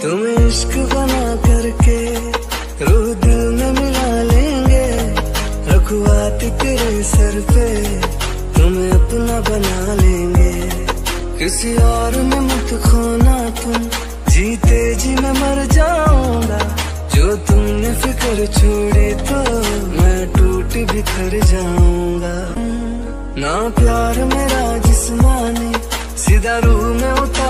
तुम्हें इश्क बना करके रूह दिल में मिला लेंगे। रखवाती तेरे सर पे तुम्हें अपना बना लेंगे। किसी और में मत खोना तुम, जीते जी मैं मर जाऊंगा। जो तुमने फिक्र छोड़ी तो मैं टूट बिखर जाऊंगा। ना प्यार मेरा जिस्मानी, सीधा रूह में उतार